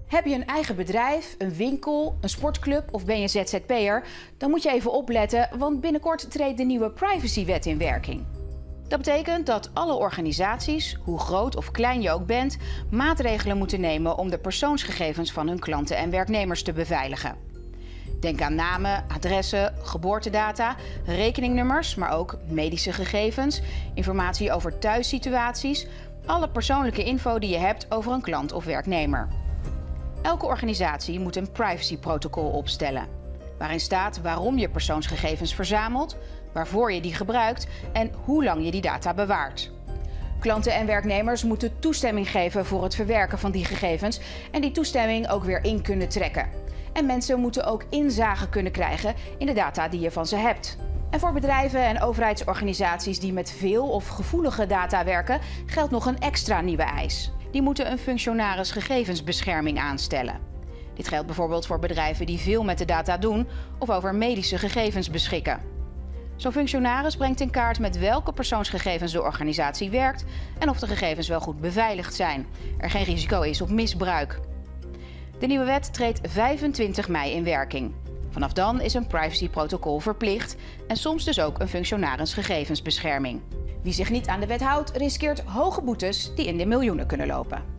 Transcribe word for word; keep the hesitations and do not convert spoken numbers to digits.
Heb je een eigen bedrijf, een winkel, een sportclub of ben je Z Z P'er? Dan moet je even opletten, want binnenkort treedt de nieuwe privacywet in werking. Dat betekent dat alle organisaties, hoe groot of klein je ook bent, maatregelen moeten nemen om de persoonsgegevens van hun klanten en werknemers te beveiligen. Denk aan namen, adressen, geboortedata, rekeningnummers, maar ook medische gegevens, informatie over thuissituaties, alle persoonlijke info die je hebt over een klant of werknemer. Elke organisatie moet een privacyprotocol opstellen, waarin staat waarom je persoonsgegevens verzamelt, waarvoor je die gebruikt en hoe lang je die data bewaart. Klanten en werknemers moeten toestemming geven voor het verwerken van die gegevens en die toestemming ook weer in kunnen trekken. En mensen moeten ook inzage kunnen krijgen in de data die je van ze hebt. En voor bedrijven en overheidsorganisaties die met veel of gevoelige data werken, geldt nog een extra nieuwe eis. Die moeten een functionaris gegevensbescherming aanstellen. Dit geldt bijvoorbeeld voor bedrijven die veel met de data doen of over medische gegevens beschikken. Zo'n functionaris brengt in kaart met welke persoonsgegevens de organisatie werkt en of de gegevens wel goed beveiligd zijn, er geen risico is op misbruik. De nieuwe wet treedt vijfentwintig mei in werking. Vanaf dan is een privacyprotocol verplicht en soms dus ook een functionaris gegevensbescherming. Wie zich niet aan de wet houdt, riskeert hoge boetes die in de miljoenen kunnen lopen.